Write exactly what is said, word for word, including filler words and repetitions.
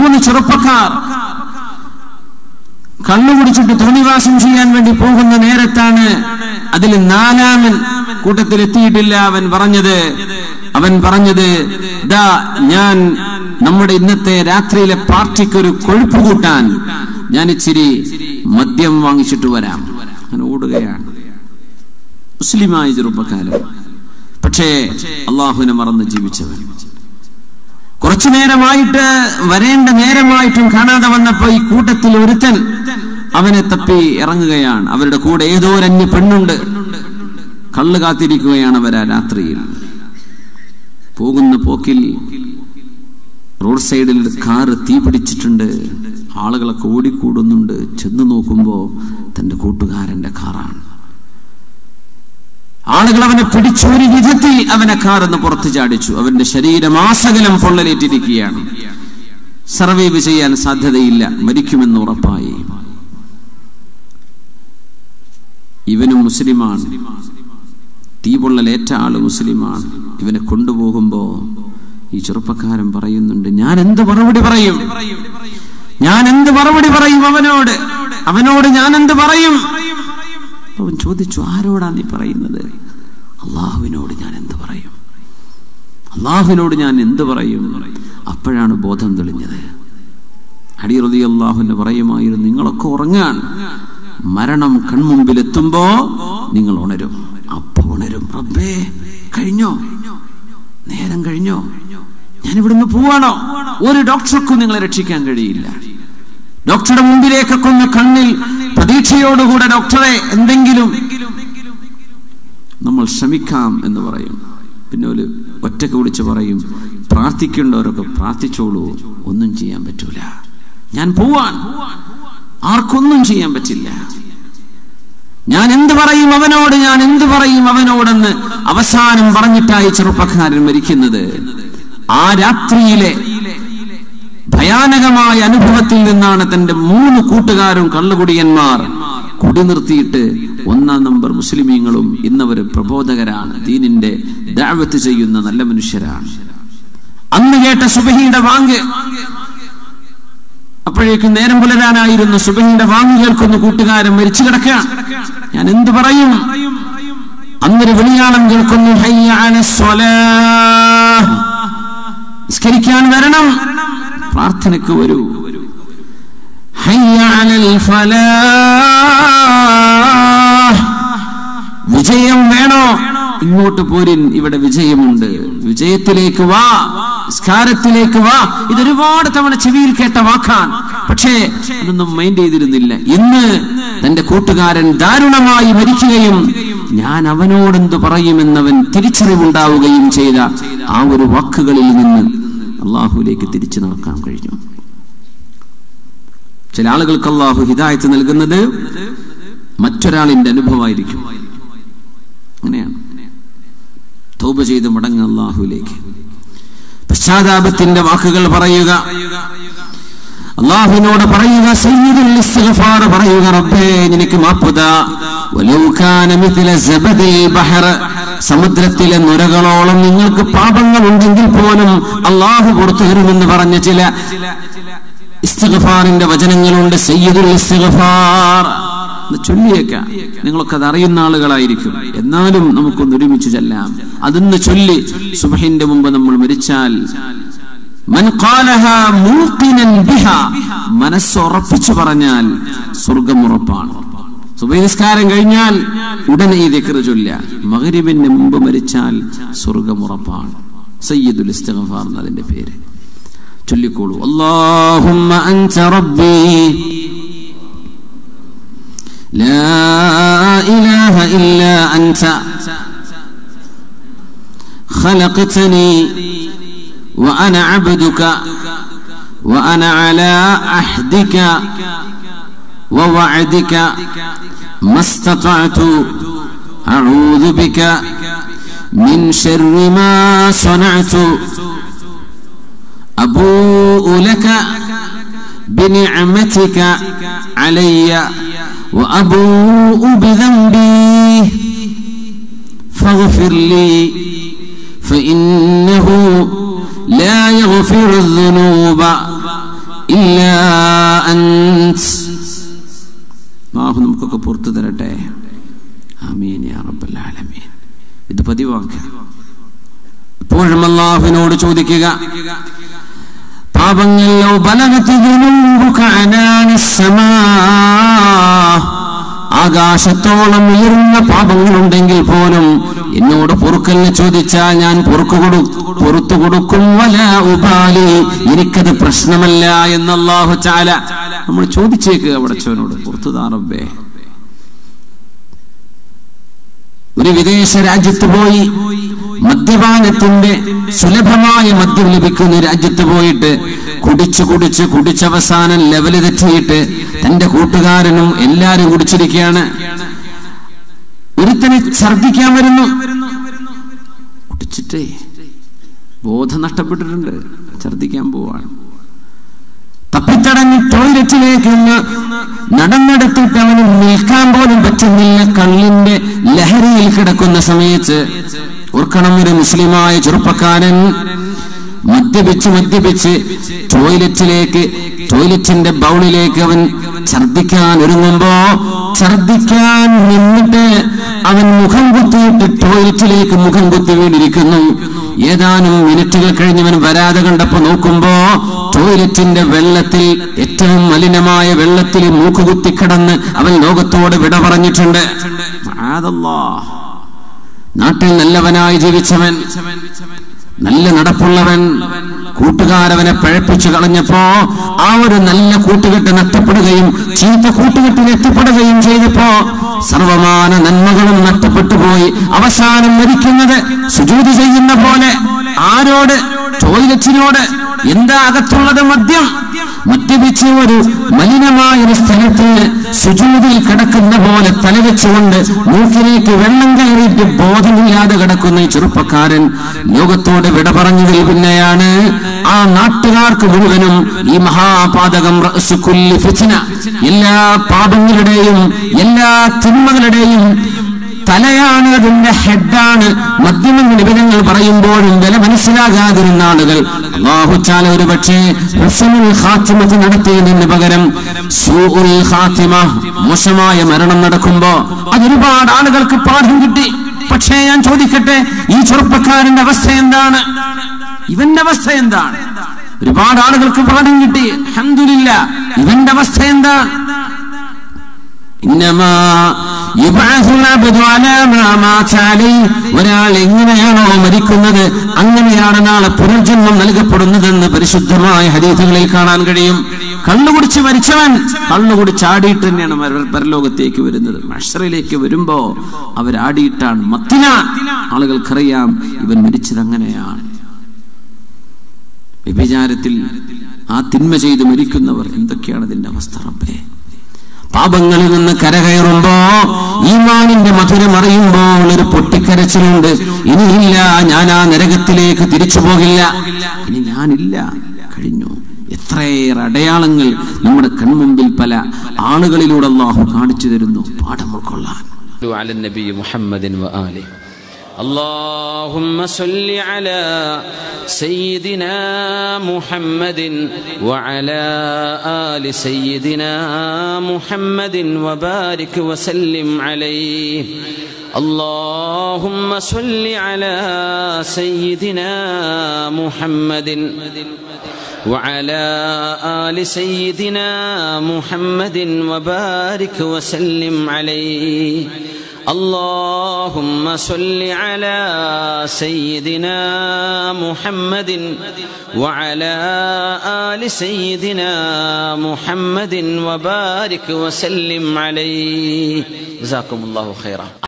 മൂന്ന് ചെറുപ്പക്കാർ കള്ളു കുടിച്ചിട്ട് തോന്നിവാസം ചെയ്യാൻ വേണ്ടി പോകുന്ന നേരത്താണ് അതിൽ നാലാമൻ കൂട്ടത്തിൽ എത്തിയിട്ടില്ല. അവൻ പറഞ്ഞത് അവൻ പറഞ്ഞത് ദാ ഞാൻ നമ്മുടെ ഇന്നത്തെ രാത്രിയിലെ പാർട്ടിക്ക് ഒരു കൊഴുപ്പ് കൂട്ടാൻ ഞാൻ ഇച്ചിരി മദ്യം വാങ്ങിച്ചിട്ട് വരാം. അങ്ങനെ ഓടുകയാണ് മുസ്ലിമായ ചെറുപ്പക്കാരൻ. പക്ഷേ അള്ളാഹുവിനെ മറന്ന് ജീവിച്ചവൻ. കുറച്ചു നേരമായിട്ട് വരേണ്ട നേരമായിട്ടും കാണാതെ വന്നപ്പോ ഈ കൂട്ടത്തിൽ ഒരുത്തൻ അവനെ തപ്പി ഇറങ്ങുകയാണ്. അവരുടെ കൂടെ ഏതോ ഒരു അന്യ പെണ്ണുണ്ട്. കള്ള് കാത്തിരിക്കുകയാണ് അവരാ രാത്രിയിൽ. പോകുന്ന പോക്കിൽ റോഡ് സൈഡിൽ കാറ് തീ പിടിച്ചിട്ടുണ്ട്. ആളുകളൊക്കെ ഓടിക്കൂടുന്നുണ്ട്. ചെന്ന് നോക്കുമ്പോ തന്റെ കൂട്ടുകാരന്റെ കാറാണ്. ആളുകൾ അവനെ പിടിച്ചൊരു വിധത്തിൽ അവനെ കാറെന്ന് പുറത്തു ചാടിച്ചു. അവന്റെ ശരീരമാസകലം പൊള്ളലേറ്റിരിക്കുകയാണ്. സർവൈവ് ചെയ്യാൻ സാധ്യതയില്ല, മരിക്കുമെന്ന് ഉറപ്പായി. ഇവനും മുസ്ലിമാണ്. തീ പൊള്ളലേറ്റ ആള് മുസ്ലിമാണ്. ഇവനെ കൊണ്ടുപോകുമ്പോ ഈ ചെറുപ്പക്കാരൻ പറയുന്നുണ്ട്, ഞാൻ എന്ത് മറുപടി പറയും ഞാൻ എന്ത് മറുപടി പറയും അവനോട് അവനോട് ഞാൻ എന്ത് പറയും? അവൻ ചോദിച്ചു, ആരോടാ നീ പറയുന്നത്? അള്ളാഹുവിനോട് ഞാൻ എന്ത് പറയും അള്ളാഹുവിനോട് ഞാൻ എന്ത് പറയും അപ്പോഴാണ് ബോധം തെളിഞ്ഞത്. അലി റളിയല്ലാഹു അൻഹു പറയുമായിരുന്നു, നിങ്ങളൊക്കെ ഉറങ്ങാൻ, മരണം കൺമുമ്പിൽ എത്തുമ്പോ നിങ്ങൾ ഉണരും. അപ്പൊ ഉണരും, റബ്ബേ കഴിഞ്ഞോ, നേരം കഴിഞ്ഞോ, ഞാൻ ഇവിടുന്ന് പോവാണോ? ഒരു ഡോക്ടർക്കും നിങ്ങളെ രക്ഷിക്കാൻ കഴിയില്ല. ഡോക്ടറുടെ മുമ്പിലേക്കൊക്കെ ഒന്ന് കണ്ണിൽ പ്രതീക്ഷയോടുകൂടെ ഡോക്ടറെ എന്തെങ്കിലും നമ്മൾ ശ്രമിക്കാം എന്ന് പറയും. പിന്നെ ഒരു ഒറ്റക്ക് വിളിച്ച് പറയും, പ്രാർത്ഥിക്കേണ്ടവരൊക്കെ പ്രാർത്ഥിച്ചോളൂ, ഒന്നും ചെയ്യാൻ പറ്റൂല, ഞാൻ പോവാൻ, ആർക്കൊന്നും ചെയ്യാൻ പറ്റില്ല. ഞാൻ എന്ത് പറയും അവനോട് ഞാൻ എന്ത് പറയും അവനോടെന്ന് അവസാനം പറഞ്ഞിട്ടായി ചെറുപ്പക്കാരൻ മരിക്കുന്നത്. ആ രാത്രിയിലെ ഭയാനകമായ അനുഭവത്തിൽ നിന്നാണ് തന്റെ മൂന്ന് കൂട്ടുകാരും കള്ളുകുടിയന്മാർ കുടി നിർത്തിയിട്ട് ഒന്നാം നമ്പർ മുസ്ലിമീങ്ങളും ഇന്നവര് പ്രബോധകരാണ്, ദീനിന്റെ ദഅവത്ത് ചെയ്യുന്ന നല്ല മനുഷ്യരാണ്. അന്ന് കേട്ട സുബഹിയുടെ വാങ്ക്, അപ്പോഴേക്കും നേരം പുലരാനായിരുന്നു. സുബഹിയുടെ വാങ്ക് കേൾക്കുന്ന കൂട്ടുകാരൻ മരിച്ചു കിടക്കുകയാണ്. ഞാൻ എന്ത് പറയും? അന്നൊരു വിളിയാളം കേൾക്കുന്നു, ഹയ്യ അലസ്സലാഹ്, നിസ്കരിക്കാൻ വരണം, പ്രാർത്ഥനയ്ക്ക് വരൂ. ഹയ്യ അലൽ ഫലാഹ്, വിജയം വേണോ? ഇങ്ങോട്ട് പോരിൻ, ഇവിടെ വിജയമുണ്ട്, വിജയത്തിലേക്ക് വാ, നിസ്കാരത്തിലേക്ക് വാ. ഇതൊരുപാട് തവണ ചെവിയിൽ കേട്ട വാക്കാണ്. പക്ഷേ അതൊന്നും മൈൻഡ് ചെയ്തിരുന്നില്ല. ഇന്ന് തന്റെ കൂട്ടുകാരൻ ദാരുണമായി മരിക്കുകയും ഞാൻ അവനോടെന്ത് പറയുമെന്നവൻ തിരിച്ചറിവുണ്ടാവുകയും ചെയ്ത ആ ഒരു വാക്കുകളിൽ നിന്ന് അള്ളാഹുവിലേക്ക് തിരിച്ചു നടക്കാൻ കഴിഞ്ഞു. ചില ആളുകൾക്ക് അള്ളാഹു ഹിദായത്ത് നൽകുന്നത് മറ്റൊരാളിന്റെ അനുഭവമായിരിക്കും. അങ്ങനെയാണ്. തൗബ ചെയ്ത് മടങ്ങുക അള്ളാഹുവിലേക്ക്, പശ്ചാത്താപത്തിന്റെ വാക്കുകൾ പറയുക, അള്ളാഹുവിനോട് പറയുക, സയ്യിദുൽ ഇസ്തിഗ്ഫാർ പറയുക, റബ്ബേ നിനക്ക് മാപ്പുതാ, വലൗ കാന മിത്ല സബദിൽ ബഹർ, സമുദ്രത്തിലെ നുരകളോളം നിങ്ങൾക്ക് പാപങ്ങൾ ഉണ്ടെങ്കിൽ പോലും അള്ളാഹു പുറത്തു തരുമെന്ന് പറഞ്ഞ ചില ഇസ്തിഗ്ഫാറിന്റെ വചനങ്ങളുണ്ട്. സയ്യിദുൽ ഇസ്തിഗ്ഫാർ ചൊല്ലിയേക്കാം. നിങ്ങളൊക്കെ അത് അറിയുന്ന ആളുകളായിരിക്കും, എന്നാലും നമുക്കൊന്ന് ഒരുമിച്ച് ചെല്ലാം. അതൊന്ന് ചൊല്ലി സുബ്ഹിന്റെ മുമ്പ് നമ്മൾ മരിച്ചാൽ, മൻ ഖാലഹാ മൂഖിനൻ ബിഹാ, മനസ്സുറപ്പിച്ചു പറഞ്ഞാൽ സ്വർഗ്ഗം ഉറപ്പാണ്. സുബ്ഹി നിസ്കാരം കഴിഞ്ഞാൽ ഉടനെ ഈ ദിക്ർ ചൊല്ലുക. മഗ്രിബിന് മുമ്പ് മരിച്ചാൽ സ്വർഗ്ഗം ഉറപ്പാണ്. സയ്യിദുൽ ഇസ്തിഗ്ഫാർ എന്നതിന്റെ പേര്. ചൊല്ലിക്കോളൂ. അല്ലാഹുമ്മ അൻത റബ്ബി لا إله إلا أنت خلقتني وأنا عبدك وأنا على عهدك ووعدك ما استطعت أعوذ بك من شر ما صنعت أبوء لك بنعمتك علي وأبوء بذنبي فاغفر لي فإنه لا يغفر الذنوب إلا أنت. അല്ലാഹു നമുക്കൊക്കെ പുറത്തു തരട്ടെ. ആമീൻ യാ റബ്ബൽ ആലമീൻ. ഇത് പതിവാക്കുക. എപ്പോഴും അല്ലാഹുവിനോട് ചോദിക്കുക. പാപങ്ങൾ ലൗ ബലഗത് ദുനൂബുക അനാനിസ് സമാ, ആകാശത്തോളം ഉയർന്ന പാപങ്ങളുണ്ടെങ്കിൽ പോലും എന്നോട് പൊറുക്കലിന് ചോദിച്ചാൽ ഞാൻ പൊറുക്കു കൊടു പൊറുത്തു കൊടുക്കും. വലാ ഉബാലി, എനിക്കത് പ്രശ്നമല്ല എന്ന് അല്ലാഹു തആല നമ്മൾ ചോദിച്ചേക്കുക പടച്ചവനോട്, പുറത്തു താ റബ്ബേ. ഒരു വിദേശ രാജ്യത്ത് പോയി മദ്യപാനത്തിന്റെ സുലഭമായ മദ്യം ലഭിക്കുന്ന രാജ്യത്ത് പോയിട്ട് കുടിച്ച് കുടിച്ച് കുടിച്ചവസാനം ലെവല് തെറ്റിയിട്ട് തന്റെ കൂട്ടുകാരനും എല്ലാരും കുടിച്ചിരിക്കുകയാണ്. ഒരുത്തനെ ഛർദിക്കാൻ വരുന്നു. കുടിച്ചിട്ടേ ബോധം നഷ്ടപ്പെട്ടിട്ടുണ്ട്, ഛർദിക്കാൻ പോവാണ്. തപ്പിത്തടഞ്ഞ് ടോയ്ലറ്റിലേക്ക് നടന്നെടുത്തിട്ട് അവന് നിൽക്കാൻ പോലും പറ്റുന്നില്ല. കള്ളിന്റെ ലഹരിയിൽ കിടക്കുന്ന സമയത്ത് ഓർക്കണം, ഒരു മുസ്ലിമായ ചെറുപ്പക്കാരൻ മദ്യപിച്ച് മദ്യപിച്ച് ടോയ്ലറ്റിലേക്ക് ടോയ്ലറ്റിന്റെ ബൗളിലേക്ക് അവൻ ഛർദിക്കാൻ ഒരുങ്ങുമ്പോ ഛർദിക്കാൻ നിന്നിട്ട് അവൻ മുഖം കുത്തിയിട്ട് ടോയ്ലറ്റിലേക്ക് മുഖം കുത്തി വീണിരിക്കുന്നു. ഏതാനും മിനിറ്റുകൾ കഴിഞ്ഞവൻ വരാതെ കണ്ടപ്പോ നോക്കുമ്പോ ടോയ്ലറ്റിന്റെ വെള്ളത്തിൽ, ഏറ്റവും മലിനമായ വെള്ളത്തിൽ മൂക്കുകുത്തി കിടന്ന് അവൻ ലോകത്തോട് വിട പറഞ്ഞിട്ടുണ്ട്. നാട്ടിൽ നല്ലവനായി ജീവിച്ചവൻ, നല്ല നടപ്പുള്ളവൻ, കൂട്ടുകാരവനെ പഴപ്പിച്ചു കളഞ്ഞപ്പോ ആ ഒരു നല്ല കൂട്ടുകെട്ട് നഷ്ടപ്പെടുകയും ചീത്ത കൂട്ടുകെട്ടിൽ എത്തിപ്പെടുകയും ചെയ്തപ്പോ സർവമാന നന്മകളും നഷ്ടപ്പെട്ടു പോയി. അവസാനം മരിക്കുന്നത് സുജൂദ് ചെയ്യുന്ന പോലെ. ആരോട്? ടോയ്ലറ്റിനോട്. എന്താ അകത്തുള്ളത്? മദ്യം. മദ്യപിച്ച് ഒരു മലിനമായ ഒരു സ്ഥലത്ത് സുജൂദിൽ കിടക്കുന്ന പോലെ തലവെച്ചുകൊണ്ട് മൂക്കിലേക്ക് വെള്ളം കയറിയിട്ട് ബോധമില്ലാതെ കിടക്കുന്ന ഈ ചെറുപ്പക്കാരൻ ലോകത്തോട് വിട പറഞ്ഞതിൽ പിന്നെയാണ് ആ നാട്ടുകാർക്ക് മുഴുവനും ഈ മഹാപാതകം റഅ്സു കുല്ലി ഫിത്ന, എല്ലാ പാപങ്ങളുടെയും എല്ലാ തിന്മകളുടെയും തലയാണ്, അതിന്റെ ഹെഡാണ്. മദ്യമെന്ന് നിബിധങ്ങൾ പറയുമ്പോഴും വില മനസ്സിലാകാതിരുന്ന ആളുകൾ അല്ലാഹു തആല ഒരു പക്ഷേ ഹുസ്നുൽ ഖാത്തിമത്ത് നടത്തിയതിന് പകരം സൂഉൽ ഖാത്തിമ, മോശമായ മരണം നടക്കുമ്പോ അതൊരുപാട് ആളുകൾക്ക് പാഠം കിട്ടി. പക്ഷേ ഞാൻ ചോദിക്കട്ടെ, ഈ ചെറുപ്പക്കാരന്റെ അവസ്ഥ എന്താണ്? ഇവന്റെ അവസ്ഥ എന്താണ്? ഒരുപാട് ആളുകൾക്ക് പാഠം കിട്ടി, അൽഹംദുലില്ലാഹ്. ഇവന്റെ അവസ്ഥ എന്താണ്? ഒരാൾ എങ്ങനെയാണോ മരിക്കുന്നത് അങ്ങനെയാണ് നാളെ പുനർജന്മം നൽകപ്പെടുന്നതെന്ന് പരിശുദ്ധമായ ഹദീസുകളിൽ കാണാൻ കഴിയും. കള്ളുകുടിച്ച് മരിച്ചവൻ കള്ളുകുടിച്ചാടിയിട്ട് തന്നെയാണ് പരലോകത്തേക്ക് വരുന്നത്. മഹ്ശറിലേക്ക് വരുമ്പോ അവരാടിയിട്ടാണ്, മത്തിന. ആളുകൾക്കറിയാം ഇവൻ മരിച്ചത് അങ്ങനെയാണ്. വ്യഭിചാരത്തിൽ ആ തിന്മ ചെയ്ത് മരിക്കുന്നവർ എന്തൊക്കെയാണ് അതിന്റെ അവസ്ഥ റബ്ബേ? പാപങ്ങളിൽ നിന്ന് കരകയറുമ്പോ ഈമാനിന്റെ മധുരം അറിയുമ്പോൾ ഒരു പൊട്ടിക്കരച്ചിലുണ്ട്. ഇനിയില്ല, ഞാൻ ആ നരകത്തിലേക്ക് തിരിച്ചു പോകില്ല, ഇനി ഞാനില്ല, കഴിഞ്ഞു. എത്രയേറെ അടയാളങ്ങൾ നമ്മുടെ കൺമുമ്പിൽ പല ആളുകളിലൂടെ അല്ലാഹു കാണിച്ചു തരുന്നു, പാഠം ഉൾക്കൊള്ളാൻ. اللهم صل على سيدنا محمد وعلى آل سيدنا محمد وبارك وسلم عليه. اللهم صل على سيدنا محمد وعلى آل سيدنا محمد وبارك وسلم عليه. اللهم صل على سيدنا محمد وعلى آل سيدنا محمد وبارك وسلم عليه. جزاكم الله خيرا.